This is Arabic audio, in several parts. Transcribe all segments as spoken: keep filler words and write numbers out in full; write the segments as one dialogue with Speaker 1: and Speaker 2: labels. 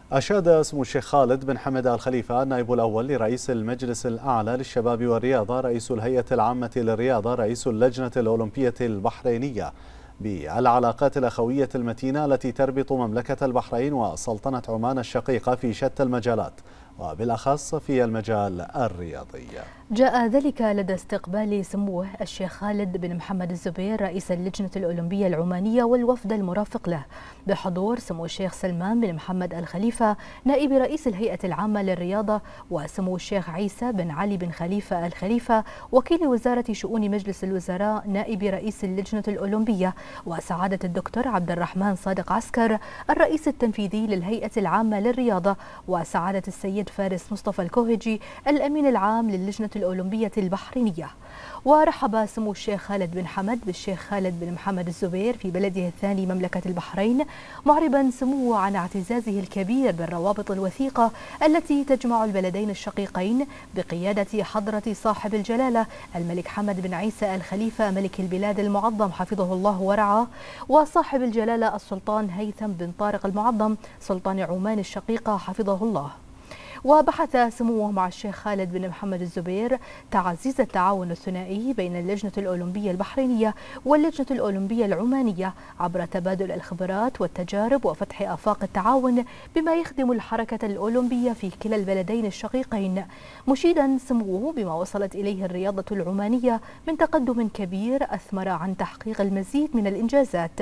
Speaker 1: أشاد سمو الشيخ خالد بن حمد آل خليفة النائب الأول لرئيس المجلس الأعلى للشباب والرياضة رئيس الهيئة العامة للرياضة رئيس اللجنة الأولمبية البحرينية بالعلاقات الأخوية المتينة التي تربط مملكة البحرين وسلطنة عمان الشقيقة في شتى المجالات وبالأخص في المجال الرياضي.
Speaker 2: جاء ذلك لدى استقبال سموه الشيخ خالد بن محمد الزبير رئيس اللجنة الأولمبية العمانية والوفد المرافق له بحضور سمو الشيخ سلمان بن محمد آل خليفة نائب رئيس الهيئة العامة للرياضة وسمو الشيخ عيسى بن علي بن خليفة آل خليفة وكيل وزارة شؤون مجلس الوزراء نائب رئيس اللجنة الأولمبية وسعادة الدكتور عبد الرحمن صادق عسكر الرئيس التنفيذي للهيئة العامة للرياضة وسعادة السيد فارس مصطفى الكوهجي الأمين العام للجنة الأولمبية البحرينية. ورحب سمو الشيخ خالد بن حمد بالشيخ خالد بن محمد الزبير في بلده الثاني مملكة البحرين معربا سموه عن اعتزازه الكبير بالروابط الوثيقة التي تجمع البلدين الشقيقين بقيادة حضرة صاحب الجلالة الملك حمد بن عيسى آل خليفة ملك البلاد المعظم حفظه الله ورعاه وصاحب الجلالة السلطان هيثم بن طارق المعظم سلطان عمان الشقيقة حفظه الله. وبحث سموه مع الشيخ خالد بن محمد الزبير تعزيز التعاون الثنائي بين اللجنة الأولمبية البحرينية واللجنة الأولمبية العمانية عبر تبادل الخبرات والتجارب وفتح آفاق التعاون بما يخدم الحركة الأولمبية في كلا البلدين الشقيقين، مشيدا سموه بما وصلت إليه الرياضة العمانية من تقدم كبير أثمر عن تحقيق المزيد من الإنجازات.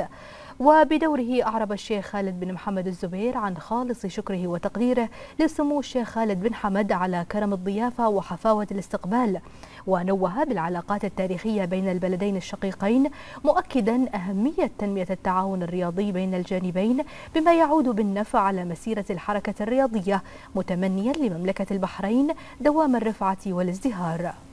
Speaker 2: وبدوره أعرب الشيخ خالد بن محمد الزبير عن خالص شكره وتقديره لسمو الشيخ خالد بن حمد على كرم الضيافة وحفاوة الاستقبال، ونوه بالعلاقات التاريخية بين البلدين الشقيقين مؤكدا أهمية تنمية التعاون الرياضي بين الجانبين بما يعود بالنفع على مسيرة الحركة الرياضية، متمنيا لمملكة البحرين دوام الرفعة والازدهار.